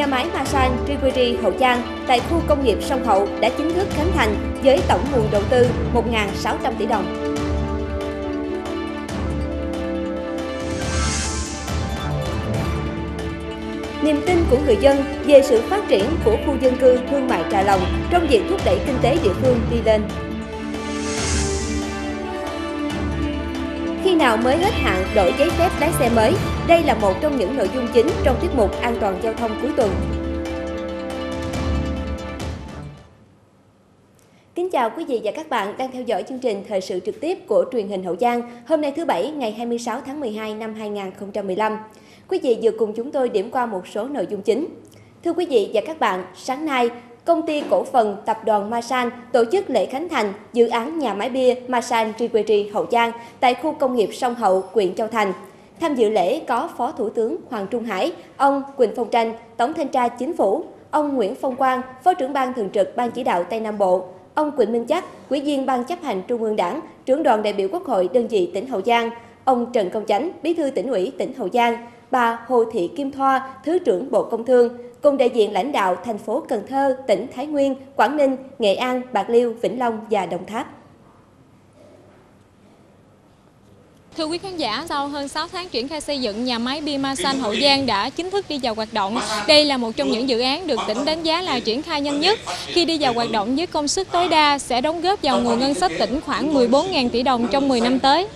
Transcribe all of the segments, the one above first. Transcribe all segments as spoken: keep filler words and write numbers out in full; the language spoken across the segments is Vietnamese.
nhà máy Masan Triveri Hậu Giang tại khu công nghiệp Sông Hậu đã chính thức khánh thành với tổng nguồn đầu tư một nghìn sáu trăm tỷ đồng. Niềm tin của người dân về sự phát triển của khu dân cư thương mại Trà Lòng trong việc thúc đẩy kinh tế địa phương đi lên. Khi nào mới hết hạn đổi giấy phép lái xe mới? Đây là một trong những nội dung chính trong tiết mục An toàn giao thông cuối tuần. Kính chào quý vị và các bạn đang theo dõi chương trình thời sự trực tiếp của truyền hình Hậu Giang hôm nay thứ Bảy ngày hai mươi sáu tháng mười hai năm hai nghìn không trăm mười lăm. Quý vị vừa cùng chúng tôi điểm qua một số nội dung chính. Thưa quý vị và các bạn, sáng nay, Công ty cổ phần Tập đoàn Masan tổ chức lễ khánh thành dự án nhà máy bia Masan Triveri Hậu Giang tại khu công nghiệp Sông Hậu, huyện Châu Thành. Tham dự lễ có Phó Thủ tướng Hoàng Trung Hải, ông Quỳnh Phong Tranh, Tổng thanh tra Chính phủ, ông Nguyễn Phong Quang, Phó trưởng ban thường trực Ban chỉ đạo Tây Nam Bộ, ông Quỳnh Minh Chắc, Ủy viên Ban chấp hành Trung ương Đảng, trưởng đoàn đại biểu Quốc hội đơn vị tỉnh Hậu Giang, ông Trần Công Chánh, Bí thư Tỉnh ủy tỉnh Hậu Giang, bà Hồ Thị Kim Thoa, Thứ trưởng Bộ Công Thương, cùng đại diện lãnh đạo thành phố Cần Thơ, tỉnh Thái Nguyên, Quảng Ninh, Nghệ An, Bạc Liêu, Vĩnh Long và Đồng Tháp. Thưa quý khán giả, sau hơn sáu tháng triển khai xây dựng, nhà máy bia Masan Hậu Giang đã chính thức đi vào hoạt động. Đây là một trong những dự án được tỉnh đánh giá là triển khai nhanh nhất. Khi đi vào hoạt động với công suất tối đa sẽ đóng góp vào nguồn ngân sách tỉnh khoảng mười bốn nghìn tỷ đồng trong mười năm tới.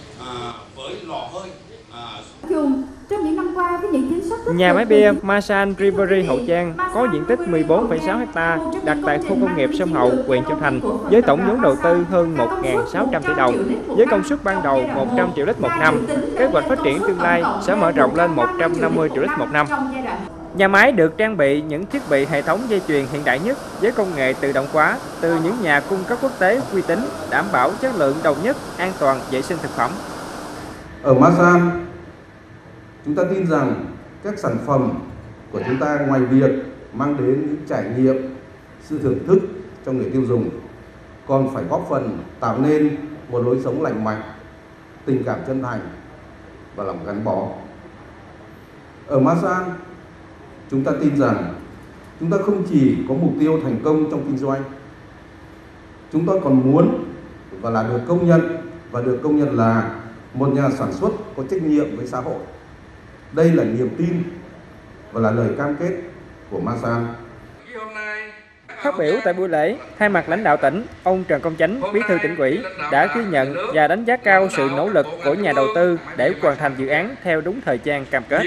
Trong những năm qua, với những chính sách nhà máy bia Masan Triveri Hậu Giang có diện tích mười bốn phẩy sáu héc ta, đặt tại khu công nghiệp Sông Hậu, huyện Châu Thành, với tổng vốn đầu tư hơn một nghìn sáu trăm tỷ đồng, với công suất ban đầu một trăm triệu lít một năm. Kế hoạch phát triển tương lai sẽ mở rộng lên một trăm năm mươi triệu lít một năm. Nhà máy được trang bị những thiết bị hệ thống dây chuyền hiện đại nhất với công nghệ tự động hóa từ những nhà cung cấp quốc tế uy tín, đảm bảo chất lượng đồng nhất, an toàn, vệ sinh thực phẩm. Ở Masan, chúng ta tin rằng các sản phẩm của chúng ta ngoài việc mang đến những trải nghiệm, sự thưởng thức cho người tiêu dùng, còn phải góp phần tạo nên một lối sống lành mạnh, tình cảm chân thành và lòng gắn bó. Ở Masan, chúng ta tin rằng chúng ta không chỉ có mục tiêu thành công trong kinh doanh, chúng ta còn muốn và là được công nhận và được công nhận là một nhà sản xuất có trách nhiệm với xã hội. Đây là niềm tin và là lời cam kết của Masan. Phát biểu tại buổi lễ, thay mặt lãnh đạo tỉnh, ông Trần Công Chánh, Bí thư Tỉnh ủy đã ghi nhận và đánh giá cao sự nỗ lực của nhà đầu tư để hoàn thành dự án theo đúng thời gian cam kết.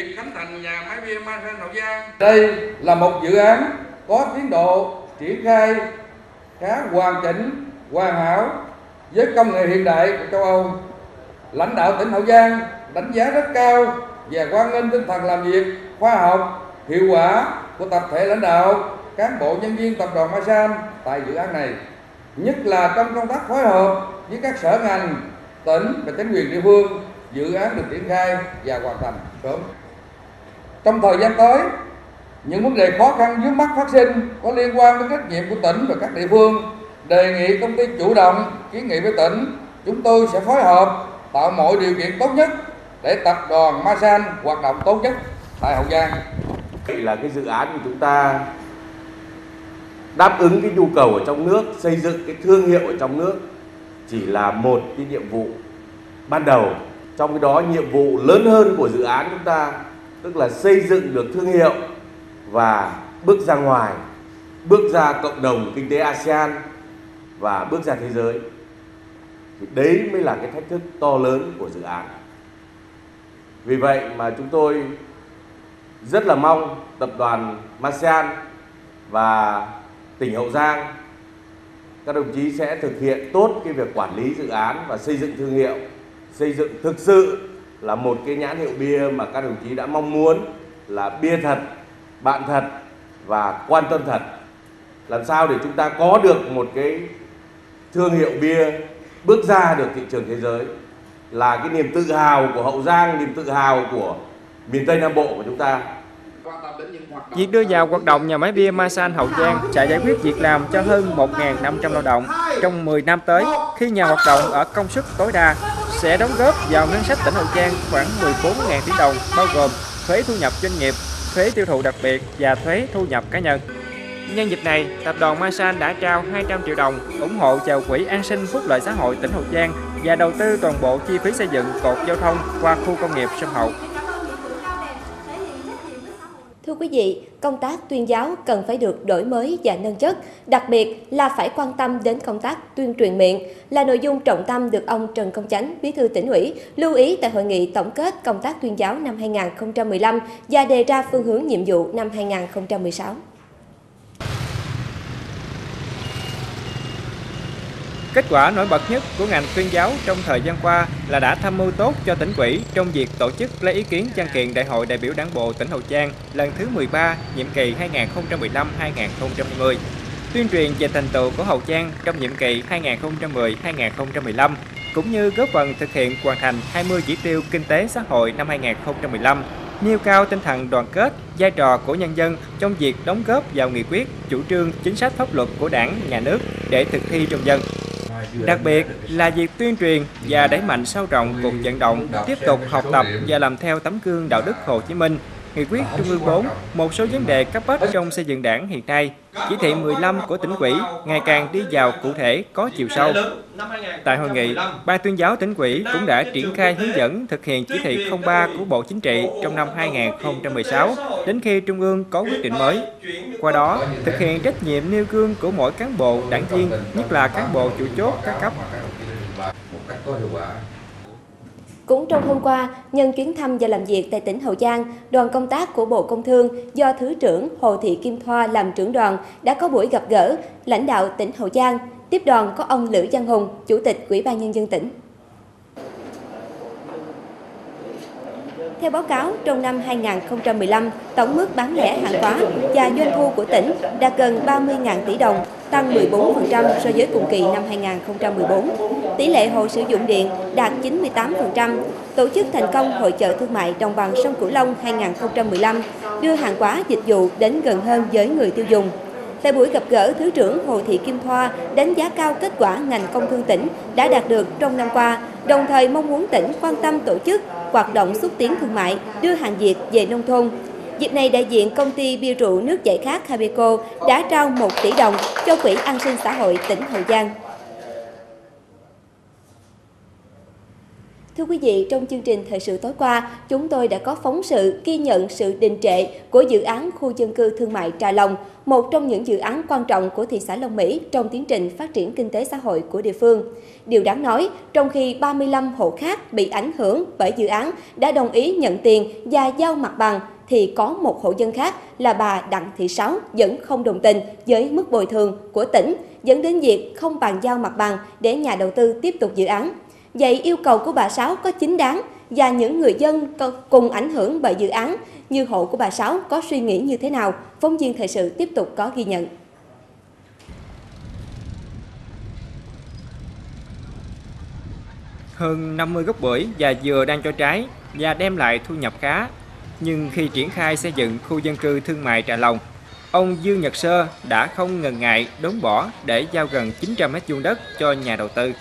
Đây là một dự án có tiến độ triển khai khá hoàn chỉnh, hoàn hảo với công nghệ hiện đại của châu Âu. Lãnh đạo tỉnh Hậu Giang đánh giá rất cao và hoan nghênh tinh thần làm việc khoa học, hiệu quả của tập thể lãnh đạo, cán bộ nhân viên tập đoàn Masan tại dự án này, nhất là trong công tác phối hợp với các sở ngành, tỉnh và chính quyền địa phương. Dự án được triển khai và hoàn thành sớm. Trong thời gian tới, những vấn đề khó khăn vướng mắc phát sinh có liên quan đến trách nhiệm của tỉnh và các địa phương, đề nghị công ty chủ động kiến nghị với tỉnh. Chúng tôi sẽ phối hợp tạo mọi điều kiện tốt nhất để tập đoàn Masan hoạt động tốt nhất tại Hậu Giang. Đây là cái dự án của chúng ta đáp ứng cái nhu cầu ở trong nước, xây dựng cái thương hiệu ở trong nước chỉ là một cái nhiệm vụ ban đầu. Trong cái đó nhiệm vụ lớn hơn của dự án chúng ta tức là xây dựng được thương hiệu và bước ra ngoài, bước ra cộng đồng kinh tế a sê an và bước ra thế giới. Thì đấy mới là cái thách thức to lớn của dự án. Vì vậy mà chúng tôi rất là mong tập đoàn Masan và tỉnh Hậu Giang, các đồng chí sẽ thực hiện tốt cái việc quản lý dự án và xây dựng thương hiệu, xây dựng thực sự là một cái nhãn hiệu bia mà các đồng chí đã mong muốn là bia thật, bạn thật và quan tâm thật. Làm sao để chúng ta có được một cái thương hiệu bia bước ra được thị trường thế giới, là cái niềm tự hào của Hậu Giang, niềm tự hào của miền Tây Nam Bộ của chúng ta. Việc đưa vào hoạt động nhà máy bia Masan Hậu Giang sẽ giải quyết việc làm cho hơn một nghìn năm trăm lao động trong mười năm tới, khi nhà hoạt động ở công suất tối đa, sẽ đóng góp vào ngân sách tỉnh Hậu Giang khoảng mười bốn nghìn tỷ đồng, bao gồm thuế thu nhập doanh nghiệp, thuế tiêu thụ đặc biệt và thuế thu nhập cá nhân. Nhân dịp này, tập đoàn Masan đã trao hai trăm triệu đồng ủng hộ vào Quỹ An sinh Phúc lợi xã hội tỉnh Hậu Giang và đầu tư toàn bộ chi phí xây dựng cột giao thông qua khu công nghiệp Sông Hậu. Thưa quý vị, công tác tuyên giáo cần phải được đổi mới và nâng chất, đặc biệt là phải quan tâm đến công tác tuyên truyền miệng, là nội dung trọng tâm được ông Trần Công Chánh, Bí thư Tỉnh ủy, lưu ý tại hội nghị tổng kết công tác tuyên giáo năm hai nghìn không trăm mười lăm và đề ra phương hướng nhiệm vụ năm hai nghìn không trăm mười sáu. Kết quả nổi bật nhất của ngành tuyên giáo trong thời gian qua là đã tham mưu tốt cho tỉnh ủy trong việc tổ chức lấy ý kiến văn kiện Đại hội đại biểu Đảng bộ tỉnh Hậu Giang lần thứ mười ba, nhiệm kỳ hai nghìn không trăm mười lăm đến hai nghìn không trăm hai mươi, tuyên truyền về thành tựu của Hậu Giang trong nhiệm kỳ hai nghìn không trăm mười đến hai nghìn không trăm mười lăm, cũng như góp phần thực hiện hoàn thành hai mươi chỉ tiêu kinh tế xã hội năm hai nghìn không trăm mười lăm, nêu cao tinh thần đoàn kết, vai trò của nhân dân trong việc đóng góp vào nghị quyết, chủ trương, chính sách pháp luật của Đảng, Nhà nước để thực thi trong dân. Đặc biệt là việc tuyên truyền và đẩy mạnh sâu rộng cuộc vận động, tiếp tục học tập và làm theo tấm gương đạo đức Hồ Chí Minh, nghị quyết Trung ương bốn, một số vấn đề cấp bách trong xây dựng Đảng hiện nay, chỉ thị mười lăm của tỉnh ủy ngày càng đi vào cụ thể, có chiều sâu. Tại hội nghị, Ban tuyên giáo tỉnh ủy cũng đã triển khai hướng dẫn thực hiện chỉ thị không ba của Bộ Chính trị trong năm hai nghìn không trăm mười sáu đến khi Trung ương có quyết định mới. Qua đó, thực hiện trách nhiệm nêu gương của mỗi cán bộ, đảng viên, nhất là cán bộ chủ chốt các cấp. Cũng trong hôm qua, nhân chuyến thăm và làm việc tại tỉnh Hậu Giang, đoàn công tác của Bộ Công Thương do Thứ trưởng Hồ Thị Kim Thoa làm trưởng đoàn đã có buổi gặp gỡ lãnh đạo tỉnh Hậu Giang. Tiếp đoàn có ông Lữ Văn Hùng, Chủ tịch Ủy ban Nhân dân tỉnh. Theo báo cáo, trong năm hai nghìn không trăm mười lăm, tổng mức bán lẻ hàng hóa và doanh thu của tỉnh đạt gần ba mươi nghìn tỷ đồng, tăng mười bốn phần trăm so với cùng kỳ năm hai nghìn không trăm mười bốn. Tỷ lệ hộ sử dụng điện đạt chín mươi tám phần trăm. Tổ chức thành công Hội chợ Thương mại Đồng bằng sông Cửu Long hai nghìn không trăm mười lăm, đưa hàng hóa dịch vụ đến gần hơn với người tiêu dùng. Tại buổi gặp gỡ, Thứ trưởng Hồ Thị Kim Thoa đánh giá cao kết quả ngành công thương tỉnh đã đạt được trong năm qua, đồng thời mong muốn tỉnh quan tâm tổ chức hoạt động xúc tiến thương mại, đưa hàng Việt về nông thôn. Dịp này, đại diện công ty bia rượu nước giải khát Habeco đã trao một tỷ đồng cho Quỹ An sinh xã hội tỉnh Hậu Giang. Thưa quý vị, trong chương trình Thời sự tối qua, chúng tôi đã có phóng sự ghi nhận sự đình trệ của dự án khu dân cư thương mại Trà Lòng, một trong những dự án quan trọng của thị xã Long Mỹ trong tiến trình phát triển kinh tế xã hội của địa phương. Điều đáng nói, trong khi ba mươi lăm hộ khác bị ảnh hưởng bởi dự án đã đồng ý nhận tiền và giao mặt bằng, thì có một hộ dân khác là bà Đặng Thị Sáu vẫn không đồng tình với mức bồi thường của tỉnh, dẫn đến việc không bàn giao mặt bằng để nhà đầu tư tiếp tục dự án. Vậy yêu cầu của bà Sáu có chính đáng và những người dân cùng ảnh hưởng bởi dự án như hộ của bà Sáu có suy nghĩ như thế nào? Phóng viên Thời sự tiếp tục có ghi nhận. Hơn năm mươi gốc bưởi và dừa đang cho trái và đem lại thu nhập khá. Nhưng khi triển khai xây dựng khu dân cư thương mại Trà Lòng, ông Dương Nhật Sơ đã không ngần ngại đốn bỏ để giao gần chín trăm mét vuông đất cho nhà đầu tư.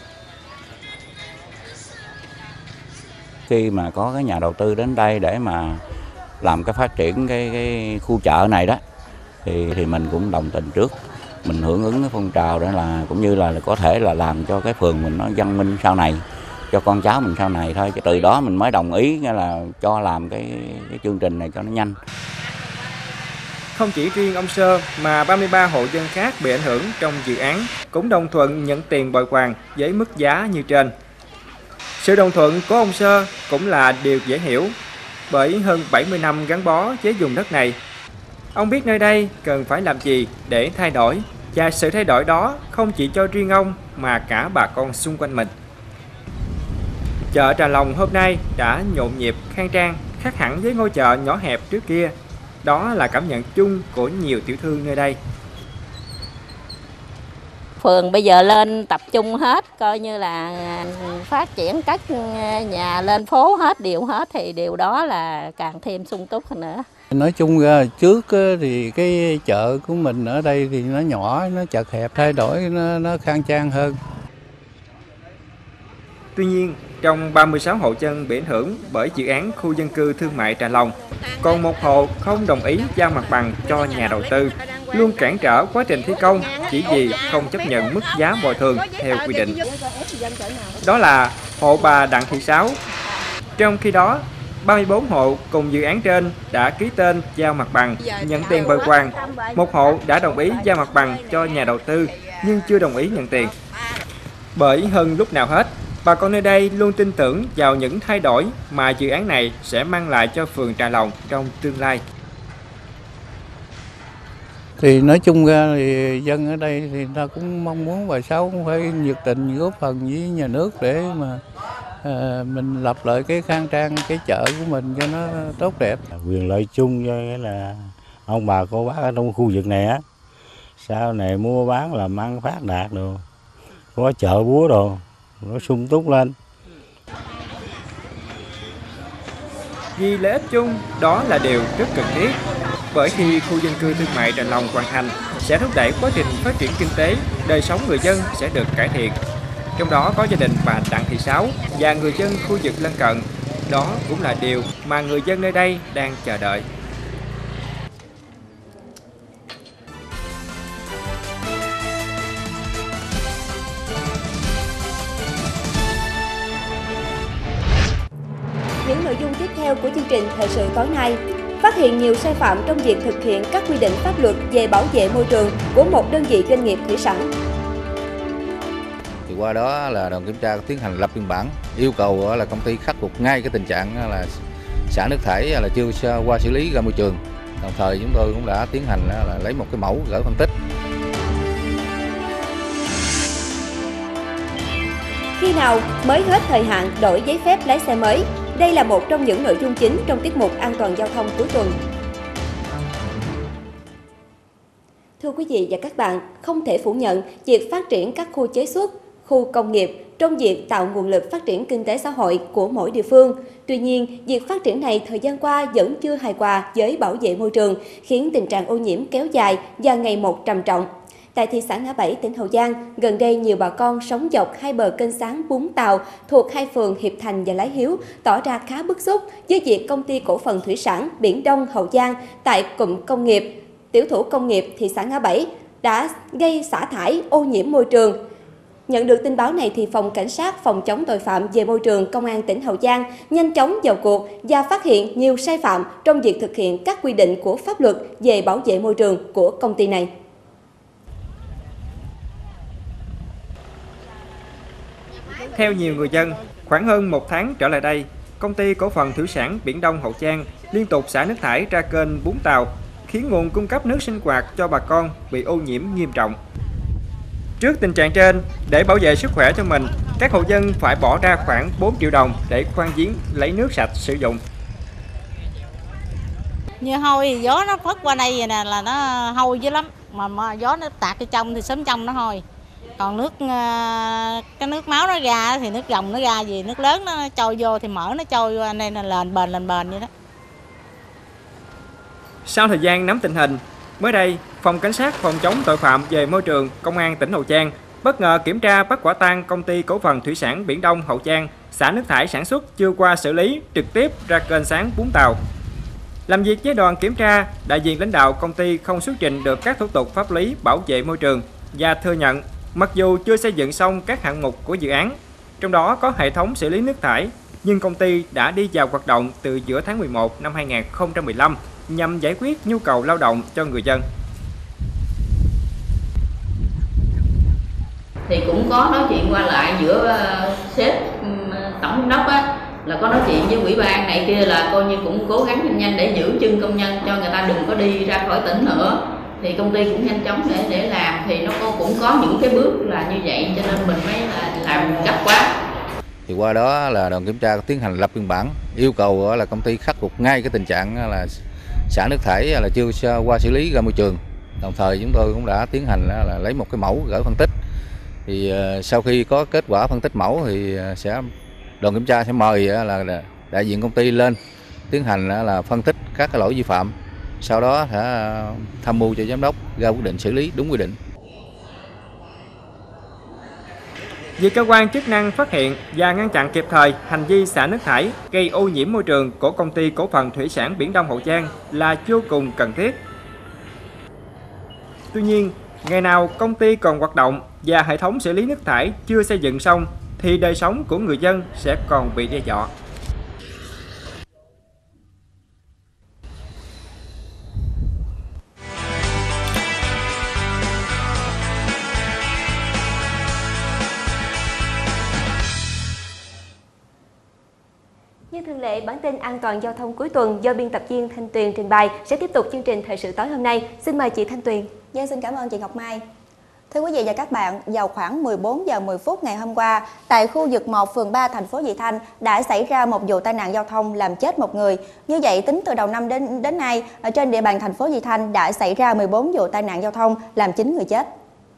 Khi mà có cái nhà đầu tư đến đây để mà làm cái phát triển cái, cái khu chợ này đó thì thì mình cũng đồng tình trước, mình hưởng ứng cái phong trào đó là cũng như là có thể là làm cho cái phường mình nó văn minh sau này, cho con cháu mình sau này thôi, chứ từ đó mình mới đồng ý nghĩa là cho làm cái, cái chương trình này cho nó nhanh. Không chỉ riêng ông Sơ mà ba mươi ba hộ dân khác bị ảnh hưởng trong dự án cũng đồng thuận nhận tiền bồi hoàn với mức giá như trên. Sự đồng thuận của ông Sơ cũng là điều dễ hiểu, bởi hơn bảy mươi năm gắn bó với vùng đất này. Ông biết nơi đây cần phải làm gì để thay đổi, và sự thay đổi đó không chỉ cho riêng ông mà cả bà con xung quanh mình. Chợ Trà Lòng hôm nay đã nhộn nhịp, khang trang, khác hẳn với ngôi chợ nhỏ hẹp trước kia. Đó là cảm nhận chung của nhiều tiểu thương nơi đây. Phường bây giờ lên tập trung hết, coi như là phát triển các nhà lên phố hết, điều hết thì điều đó là càng thêm sung túc hơn nữa. Nói chung ra trước thì cái chợ của mình ở đây thì nó nhỏ, nó chật hẹp, thay đổi nó, nó khang trang hơn. Tuy nhiên, trong ba mươi sáu hộ dân bị ảnh hưởng bởi dự án khu dân cư thương mại Trà Long. Còn một hộ không đồng ý giao mặt bằng cho nhà đầu tư, luôn cản trở quá trình thi công chỉ vì không chấp nhận mức giá bồi thường theo quy định. Đó là hộ bà Đặng Thị Sáu. Trong khi đó, ba mươi bốn hộ cùng dự án trên đã ký tên giao mặt bằng, nhận tiền bồi hoàn. Một hộ đã đồng ý giao mặt bằng cho nhà đầu tư nhưng chưa đồng ý nhận tiền. Bởi hơn lúc nào hết, bà con nơi đây luôn tin tưởng vào những thay đổi mà dự án này sẽ mang lại cho phường Trà Lòng trong tương lai. Thì nói chung ra thì dân ở đây thì ta cũng mong muốn bà Sáu cũng phải nhiệt tình góp phần với nhà nước để mà à, mình lập lại cái khang trang cái chợ của mình cho nó tốt đẹp. Quyền lợi chung cho nghĩa là ông bà cô bác ở trong khu vực này á, sau này mua bán làm ăn phát đạt đồ, có chợ búa đồ nó sung túc lên. Vì lợi ích chung đó là điều rất cần thiết. Bởi khi khu dân cư thương mại Trà Long hoàn thành sẽ thúc đẩy quá trình phát triển kinh tế, đời sống người dân sẽ được cải thiện. Trong đó có gia đình bà Đặng Thị Sáu và người dân khu vực lân cận. Đó cũng là điều mà người dân nơi đây đang chờ đợi. Những nội dung tiếp theo của chương trình thời sự tối nay: phát hiện nhiều sai phạm trong việc thực hiện các quy định pháp luật về bảo vệ môi trường của một đơn vị doanh nghiệp thủy sản. Thì qua đó là đoàn kiểm tra tiến hành lập biên bản, yêu cầu là công ty khắc phục ngay cái tình trạng là xả nước thải là chưa qua xử lý ra môi trường. Đồng thời chúng tôi cũng đã tiến hành là lấy một cái mẫu gửi phân tích. Khi nào mới hết thời hạn đổi giấy phép lái xe mới? Đây là một trong những nội dung chính trong tiết mục An toàn giao thông cuối tuần. Thưa quý vị và các bạn, không thể phủ nhận việc phát triển các khu chế xuất, khu công nghiệp trong việc tạo nguồn lực phát triển kinh tế xã hội của mỗi địa phương. Tuy nhiên, việc phát triển này thời gian qua vẫn chưa hài hòa với bảo vệ môi trường, khiến tình trạng ô nhiễm kéo dài và ngày một trầm trọng. Tại thị xã Ngã Bảy, tỉnh Hậu Giang, gần đây nhiều bà con sống dọc hai bờ kênh sáng Bún Tàu thuộc hai phường Hiệp Thành và Lái Hiếu tỏ ra khá bức xúc với việc công ty cổ phần thủy sản Biển Đông Hậu Giang tại cụm công nghiệp Tiểu thủ công nghiệp thị xã Ngã Bảy đã gây xả thải ô nhiễm môi trường. Nhận được tin báo này thì Phòng Cảnh sát Phòng chống tội phạm về môi trường Công an tỉnh Hậu Giang nhanh chóng vào cuộc và phát hiện nhiều sai phạm trong việc thực hiện các quy định của pháp luật về bảo vệ môi trường của công ty này. Theo nhiều người dân, khoảng hơn một tháng trở lại đây, công ty cổ phần thủy sản Biển Đông Hậu Giang liên tục xả nước thải ra kênh Bún Tàu, khiến nguồn cung cấp nước sinh hoạt cho bà con bị ô nhiễm nghiêm trọng. Trước tình trạng trên, để bảo vệ sức khỏe cho mình, các hộ dân phải bỏ ra khoảng bốn triệu đồng để khoan giếng lấy nước sạch sử dụng. Như hôi gió nó phất qua đây vậy nè là nó hôi dữ lắm, mà, mà gió nó tạt cái trong thì sớm trong nó hôi. Còn nước cái nước máu nó ra thì nước dòng nó ra gì, nước lớn nó trôi vô thì mỡ nó trôi qua nên là lên bền lên bền vậy đó. Sau thời gian nắm tình hình, mới đây, Phòng Cảnh sát Phòng chống tội phạm về môi trường Công an tỉnh Hậu Giang bất ngờ kiểm tra bắt quả tang công ty cổ phần thủy sản Biển Đông Hậu Giang xả nước thải sản xuất chưa qua xử lý trực tiếp ra kênh sáng Bún Tàu. Làm việc với đoàn kiểm tra, đại diện lãnh đạo công ty không xuất trình được các thủ tục pháp lý bảo vệ môi trường và thừa nhận mặc dù chưa xây dựng xong các hạng mục của dự án, trong đó có hệ thống xử lý nước thải, nhưng công ty đã đi vào hoạt động từ giữa tháng mười một năm hai nghìn không trăm mười lăm nhằm giải quyết nhu cầu lao động cho người dân. Thì cũng có nói chuyện qua lại giữa sếp tổng giám đốc á, là có nói chuyện với ủy ban này kia là coi như cũng cố gắng nhanh nhanh để giữ chân công nhân cho người ta đừng có đi ra khỏi tỉnh nữa. Thì công ty cũng nhanh chóng để để làm, thì nó cũng có những cái bước là như vậy cho nên mình mới là làm gấp quá. Thì qua đó là đoàn kiểm tra tiến hành lập biên bản, yêu cầu là công ty khắc phục ngay cái tình trạng là xả nước thải là chưa qua xử lý ra môi trường. Đồng thời chúng tôi cũng đã tiến hành là lấy một cái mẫu gửi phân tích. Thì sau khi có kết quả phân tích mẫu thì sẽ đoàn kiểm tra sẽ mời là đại diện công ty lên tiến hành là phân tích các cái lỗi vi phạm. Sau đó sẽ tham mưu cho giám đốc ra quyết định xử lý đúng quy định. Việc cơ quan chức năng phát hiện và ngăn chặn kịp thời hành vi xả nước thải gây ô nhiễm môi trường của Công ty Cổ phần Thủy sản Biển Đông Hậu Giang là vô cùng cần thiết. Tuy nhiên, ngày nào công ty còn hoạt động và hệ thống xử lý nước thải chưa xây dựng xong thì đời sống của người dân sẽ còn bị đe dọa. Như thường lệ, bản tin an toàn giao thông cuối tuần do biên tập viên Thanh Tuyền trình bày sẽ tiếp tục chương trình thời sự tối hôm nay. Xin mời chị Thanh Tuyền. Dạ, xin cảm ơn chị Ngọc Mai. Thưa quý vị và các bạn, vào khoảng mười bốn giờ mười phút ngày hôm qua, tại khu vực một, phường ba, thành phố Vị Thanh đã xảy ra một vụ tai nạn giao thông làm chết một người. Như vậy, tính từ đầu năm đến đến nay, ở trên địa bàn thành phố Vị Thanh đã xảy ra mười bốn vụ tai nạn giao thông làm chín người chết.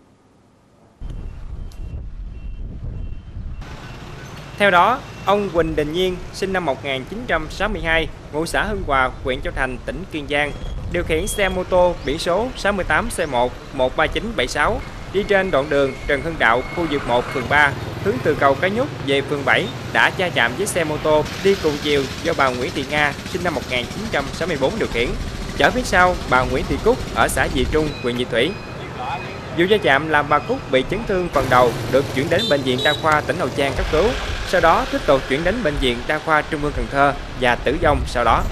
Theo đó, ông Huỳnh Đình Nhiên, sinh năm một nghìn chín trăm sáu mươi hai, ngụ xã Hưng Hòa, huyện Châu Thành, tỉnh Kiên Giang, điều khiển xe mô tô biển số sáu mươi tám C một một ba chín bảy sáu đi trên đoạn đường Trần Hưng Đạo, khu vực một, phường ba, hướng từ cầu Cái Nhút về phường bảy đã va chạm với xe mô tô đi cùng chiều do bà Nguyễn Thị Nga, sinh năm một nghìn chín trăm sáu mươi tư điều khiển, chở phía sau bà Nguyễn Thị Cúc ở xã Dị Trung, huyện Vị Thủy. Vụ va chạm làm bà Cúc bị chấn thương phần đầu, được chuyển đến bệnh viện Đa khoa tỉnh Hậu Giang cấp cứu. Sau đó tiếp tục chuyển đến bệnh viện Đa khoa Trung ương Cần Thơ và tử vong sau đó.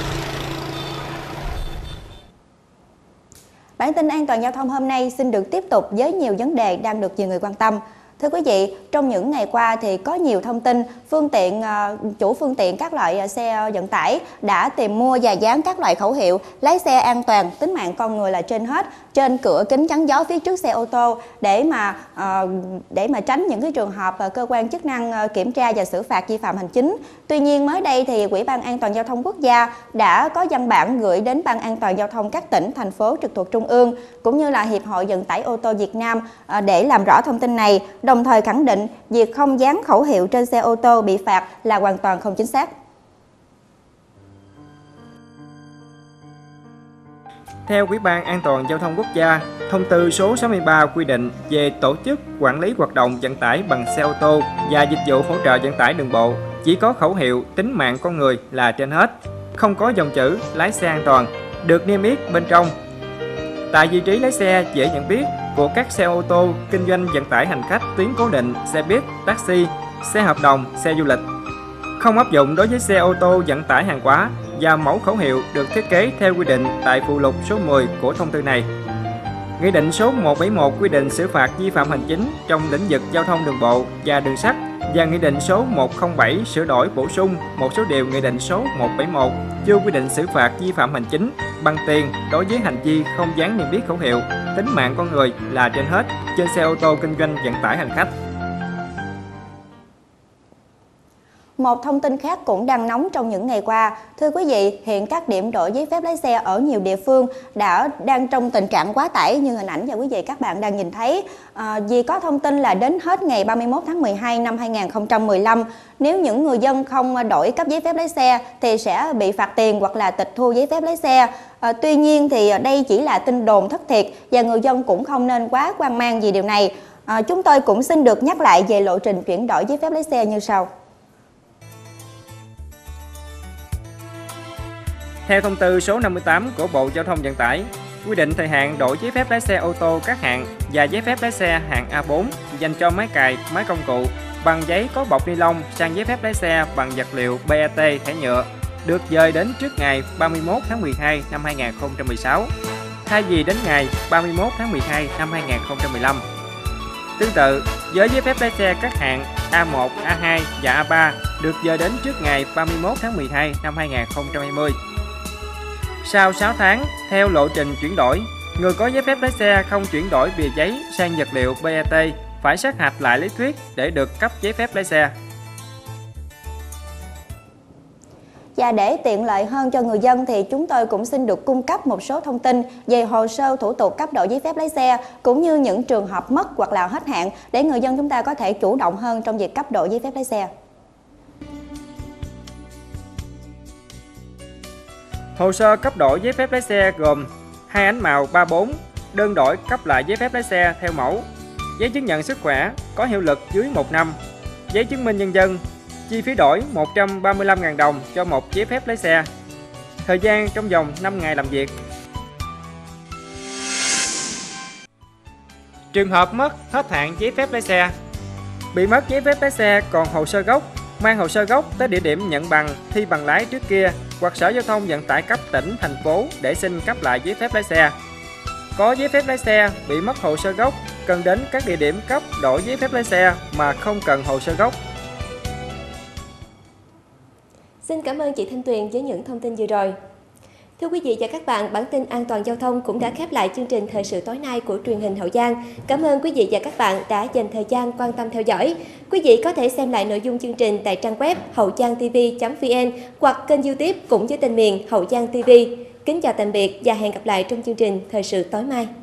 Bản tin an toàn giao thông hôm nay xin được tiếp tục với nhiều vấn đề đang được nhiều người quan tâm. Thưa quý vị, trong những ngày qua thì có nhiều thông tin phương tiện chủ phương tiện các loại xe vận tải đã tìm mua và dán các loại khẩu hiệu lái xe an toàn, tính mạng con người là trên hết trên cửa kính chắn gió phía trước xe ô tô để mà để mà tránh những cái trường hợp cơ quan chức năng kiểm tra và xử phạt vi phạm hành chính. Tuy nhiên mới đây thì Ủy ban An toàn giao thông quốc gia đã có văn bản gửi đến Ban An toàn giao thông các tỉnh, thành phố trực thuộc Trung ương cũng như là Hiệp hội Vận tải ô tô Việt Nam để làm rõ thông tin này, đồng thời khẳng định việc không dán khẩu hiệu trên xe ô tô bị phạt là hoàn toàn không chính xác. Theo Ủy ban An toàn giao thông quốc gia, thông tư số sáu mươi ba quy định về tổ chức quản lý hoạt động vận tải bằng xe ô tô và dịch vụ hỗ trợ vận tải đường bộ chỉ có khẩu hiệu tính mạng con người là trên hết, không có dòng chữ lái xe an toàn được niêm yết bên trong. Tại vị trí lái xe dễ nhận biết của các xe ô tô kinh doanh vận tải hành khách tuyến cố định, xe buýt, taxi, xe hợp đồng, xe du lịch. Không áp dụng đối với xe ô tô vận tải hàng hóa và mẫu khẩu hiệu được thiết kế theo quy định tại phụ lục số mười của thông tư này. Nghị định số một trăm bảy mươi mốt quy định xử phạt vi phạm hành chính trong lĩnh vực giao thông đường bộ và đường sắt và Nghị định số một không bảy sửa đổi bổ sung một số điều Nghị định số một trăm bảy mươi mốt chưa quy định xử phạt vi phạm hành chính bằng tiền đối với hành vi không dán niêm yết khẩu hiệu tính mạng con người là trên hết trên xe ô tô kinh doanh vận tải hành khách. Một thông tin khác cũng đang nóng trong những ngày qua. Thưa quý vị, hiện các điểm đổi giấy phép lái xe ở nhiều địa phương đã đang trong tình trạng quá tải như hình ảnh và quý vị các bạn đang nhìn thấy. À, vì có thông tin là đến hết ngày ba mươi mốt tháng mười hai năm hai nghìn không trăm mười lăm, nếu những người dân không đổi cấp giấy phép lái xe thì sẽ bị phạt tiền hoặc là tịch thu giấy phép lái xe. À, tuy nhiên thì đây chỉ là tin đồn thất thiệt và người dân cũng không nên quá hoang mang vì điều này. À, chúng tôi cũng xin được nhắc lại về lộ trình chuyển đổi giấy phép lái xe như sau. Theo thông tư số năm mươi tám của Bộ Giao thông Vận tải, quy định thời hạn đổi giấy phép lái xe ô tô các hạng và giấy phép lái xe hạng A bốn dành cho máy cày, máy công cụ bằng giấy có bọc ni lông sang giấy phép lái xe bằng vật liệu pê e tê thẻ nhựa được dời đến trước ngày ba mươi mốt tháng mười hai năm hai nghìn không trăm mười sáu, thay vì đến ngày ba mươi mốt tháng mười hai năm hai nghìn không trăm mười lăm. Tương tự, với giấy phép lái xe các hạng A một, A hai và A ba được dời đến trước ngày ba mươi mốt tháng mười hai năm hai nghìn không trăm hai mươi. Sau sáu tháng, theo lộ trình chuyển đổi, người có giấy phép lái xe không chuyển đổi bìa giấy sang vật liệu pê e tê phải sát hạch lại lý thuyết để được cấp giấy phép lái xe. Và để tiện lợi hơn cho người dân thì chúng tôi cũng xin được cung cấp một số thông tin về hồ sơ thủ tục cấp đổi giấy phép lái xe cũng như những trường hợp mất hoặc là hết hạn để người dân chúng ta có thể chủ động hơn trong việc cấp đổi giấy phép lái xe. Hồ sơ cấp đổi giấy phép lái xe gồm hai ánh màu ba bốn, đơn đổi cấp lại giấy phép lái xe theo mẫu, giấy chứng nhận sức khỏe có hiệu lực dưới một năm, giấy chứng minh nhân dân, chi phí đổi một trăm ba mươi lăm nghìn đồng cho một giấy phép lái xe. Thời gian trong vòng năm ngày làm việc. Trường hợp mất hết hạn giấy phép lái xe. Bị mất giấy phép lái xe còn hồ sơ gốc, mang hồ sơ gốc tới địa điểm nhận bằng, thi bằng lái trước kia hoặc Sở Giao thông Vận tải cấp tỉnh, thành phố để xin cấp lại giấy phép lái xe. Có giấy phép lái xe bị mất hồ sơ gốc, cần đến các địa điểm cấp đổi giấy phép lái xe mà không cần hồ sơ gốc. Xin cảm ơn chị Thanh Tuyền với những thông tin vừa rồi. Thưa quý vị và các bạn, bản tin an toàn giao thông cũng đã khép lại chương trình thời sự tối nay của truyền hình Hậu Giang. Cảm ơn quý vị và các bạn đã dành thời gian quan tâm theo dõi. Quý vị có thể xem lại nội dung chương trình tại trang web hậu giang t v chấm v n hoặc kênh YouTube cũng với tên miền Hậu Giang ti vi. Kính chào tạm biệt và hẹn gặp lại trong chương trình thời sự tối mai.